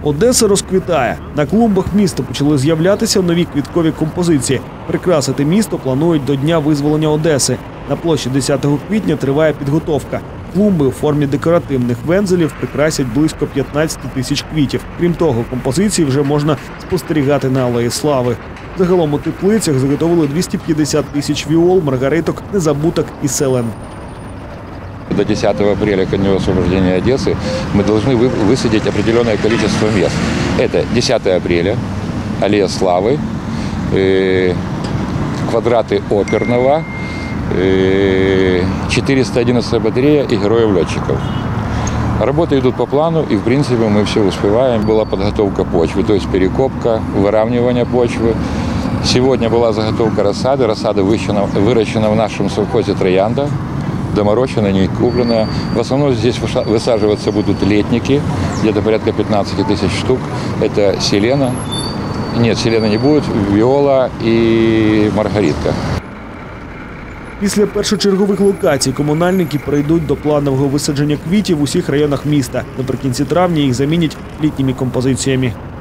Одеса розквітає. На клумбах міста почали з'являтися нові квіткові композиції. Прикрасити місто планують до Дня визволення Одеси. На площі 10 квітня триває підготовка. Клумби у формі декоративних вензелів прикрасять близько 15 тисяч квітів. Крім того, композиції вже можна спостерігати на Алеї Слави. Загалом у теплицях заготовили 250 тисяч віол, маргариток, незабуток і селен. До 10 апреля, ко дню освобождения Одессы, мы должны высадить определенное количество мест. Это 10 апреля, Аллея Славы, квадраты Оперного, 411 батарея и героев-летчиков. Работы идут по плану, и в принципе мы все успеваем. Была подготовка почвы, то есть перекопка, выравнивание почвы. Сегодня была заготовка рассады. Рассада выращена в нашем совхозе «Троянда», доморощенная, не купленная. В основном здесь высаживаться будут летники, где-то порядка 15 тысяч штук. Это селена. Нет, селена не будет, виола и маргаритка. Після першочергових локацій комунальники перейдуть до планового висадження квітів в усіх районах міста. Наприкінці травня їх замінять літніми композиціями.